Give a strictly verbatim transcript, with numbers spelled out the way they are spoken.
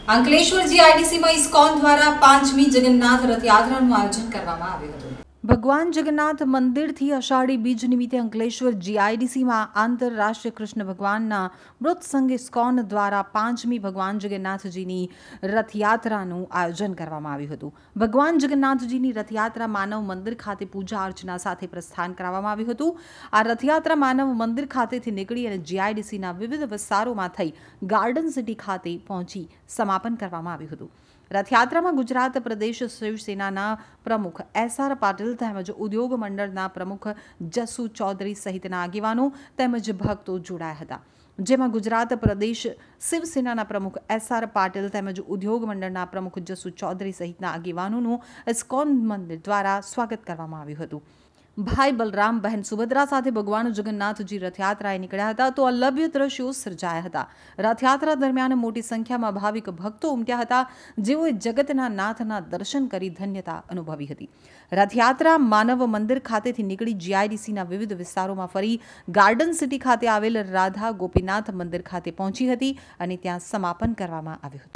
Ankleshwar જીઆઈડીસીમાં ISKCON દ્વારા પાંચમી જગન્નાથ રથયાત્રાનું આયોજન કરવામાં આવ્યું હતું। ભગવાન જગન્નાથ મંદિરથી અષાઢી બીજ નિમિત્તે અંકલેશ્વર જીઆઈડીસીમાં આંતરરાષ્ટ્રીય કૃષ્ણ ભગવાનના મૃત સંઘ ઇસ્કોન દ્વારા પાંચમી ભગવાન જગન્નાથજીની રથયાત્રાનું આયોજન કરવામાં આવ્યું હતું। ભગવાન જગન્નાથજીની રથયાત્રા માનવ મંદિર ખાતે પૂજા અર્ચના સાથે પ્રસ્થાન કરાવવામાં આવ્યું હતું। આ રથયાત્રા માનવ મંદિર ખાતેથી નીકળી અને જીઆઈડીસીના વિવિધ વિસ્તારોમાં થઈ ગાર્ડન સિટી ખાતે પહોંચી સમાપન કરવામાં આવ્યું હતું। રથયાત્રામાં ગુજરાત પ્રદેશ શિવસેનાના પ્રમુખ એસ આર પાટીલ તેમજ ઉદ્યોગ મંડળના પ્રમુખ જસુ ચૌધરી સહિતના આગેવાનો તેમજ ભક્તો જોડાયા હતા, જેમાં ગુજરાત પ્રદેશ શિવસેનાના પ્રમુખ એસ આર પાટીલ તેમજ ઉદ્યોગ મંડળના પ્રમુખ જસુ ચૌધરી સહિતના આગેવાનોનું ઇસ્કોન મંદિર દ્વારા સ્વાગત કરવામાં આવ્યું હતું। ભાઈ બલરામ બહેન સુભદ્રા સાથે ભગવાન જગન્નાથજી રથયાત્રાએ નીકળ્યા હતા તો અલભ્ય દ્રશ્યો સર્જાયા હતા। રથયાત્રા દરમિયાન મોટી સંખ્યામાં ભાવિક ભક્તો ઉમટ્યા હતા, જેઓએ જગતના નાથના દર્શન કરી ધન્યતા અનુભવી હતી। રથયાત્રા માનવ મંદિર ખાતેથી નીકળી જીઆઈડીસીના વિવિધ વિસ્તારોમાં ફરી ગાર્ડન સિટી ખાતે આવેલ રાધા ગોપીનાથ મંદિર ખાતે પહોંચી હતી અને ત્યાં સમાપન કરવામાં આવ્યું હતું।